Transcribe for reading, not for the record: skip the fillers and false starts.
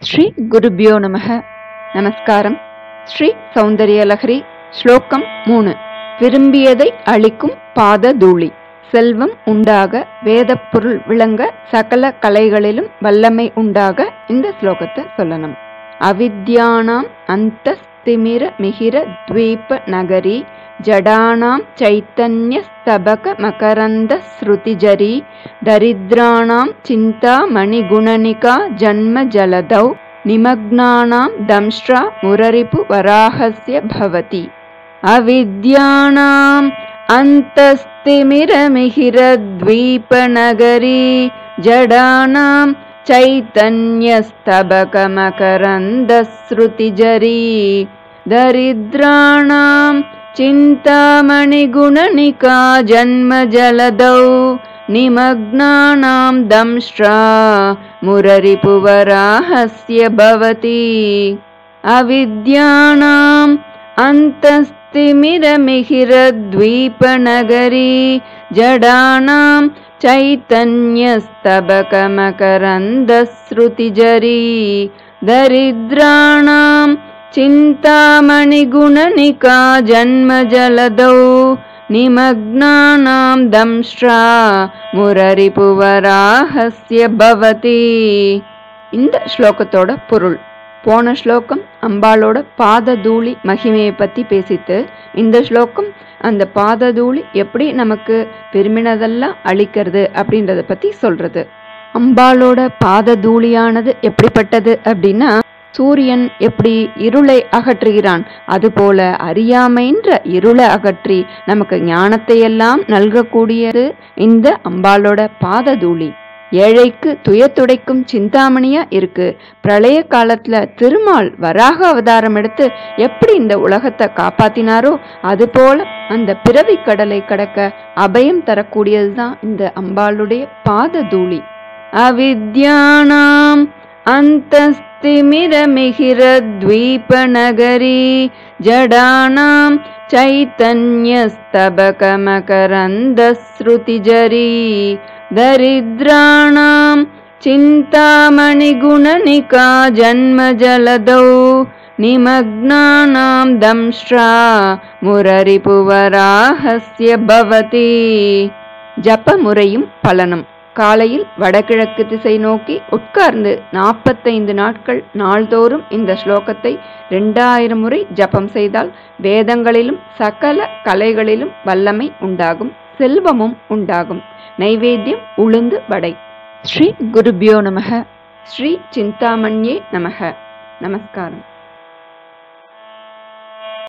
ஸ்ரீ குருபியோ நமக. நமஸ்காரம். ஸ்ரீ சௌந்தர்யலஹரி ஸ்லோகம் 3. விரும்பியதை அளிக்கும் பாததூளி. செல்வம் உண்டாக, வேதப் பொருள் விளங்க, சகல கலைகளிலும் வல்லமை உண்டாக இந்த ஸ்லோகத்தை சொல்லணும். அவித்யானாம் அந்தஸ்திமிர மிகிர த்வீப நகரி ஜடானாம் சைத்தன்ய ஸ்தபக மகரந்த ஸ்ருதிஜரி தரித்ராணாம் சிந்தா மணிகுணனிகா ஜன்ம ஜலதௌ நிமக்னானாம் தம்ஷ்ட்ரா முரரிபு வராஹஸ்ய பவதி. அவித்யானாம் அந்தஸ்திமிர மிகிர த்வீப நகரி ஜடானாம் चैतन्य स्तबक मकरंद श्रुतिजरी दरिद्राणां चिंतामणि गुणनिका जन्म जलदौ निमग्नानां दंष्ट्रा मुररिपुवराहस्य भवति. अविद्यानाम् अन्तस्तिमिरमिहिरद्वीपनगरी जडानां चैतन्यस्तबकमकरन्दश्रुतिजरी दरिद्राणां चिन्तामणिगुणनिका जन्मजलदौ निमग्नानां दंष्ट्रा मुररिपुवराहस्य भवति. இந்த ஸ்லோகத்தோட பொருள். போன ஸ்லோகம் அம்பாளோட பாததூளி மகிமையை பத்தி பேசிட்டு, இந்த ஸ்லோகம் அந்த பாததூளி எப்படி நமக்கு விரும்பினதெல்லாம் அளிக்கிறது அப்படின்றத பத்தி சொல்றது. அம்பாளோட பாததூளியானது எப்படிப்பட்டது அப்படின்னா, சூரியன் எப்படி இருளை அகற்றுகிறான், அதுபோல அறியாமைன்ற இருளை அகற்றி நமக்கு ஞானத்தை எல்லாம் நல்கக்கூடியது இந்த அம்பாளோட பாததூளி. ஏழைக்கு துயத்துடைக்கும் சிந்தாமணியா இருக்கு. பிரளய காலத்துல திருமால் வராக அவதாரம் எடுத்து எப்படி இந்த உலகத்தை காப்பாத்தினாரோ அதுபோல அந்த பிறவி கடலை கடக்க அபயம் தரக்கூடியதுதான் இந்த அம்பாளுடைய பாததூளி. அவித்யானாம் அந்தஸ்திமிர மிகிர த்வீப நகரி ஜடானாம் சைத்தன்ய ஸ்தபக மகரந்த ஸ்ருதிஜரி दरिद्राणां चिन्तामणिगुणनिका जन्मजलदौ निमग्नानां दंष्ट्रा मुररिपुवराहस्य भवति. ஜப முறையும் பலனும். காலையில் வடகிழக்கு திசை நோக்கி உட்கார்ந்து 45 நாட்கள் நாள்தோறும் இந்த ஸ்லோகத்தை 2000 முறை ஜபம் செய்தால் வேதங்களிலும் சகல கலைகளிலும் வல்லமை உண்டாகும், செல்வமும் உண்டாகும். நைவேத்தியம் உளுந்து வடை. ஸ்ரீ குருபியோ நமக. ஸ்ரீ சிந்தாமண்யே நமக. நமஸ்காரம்.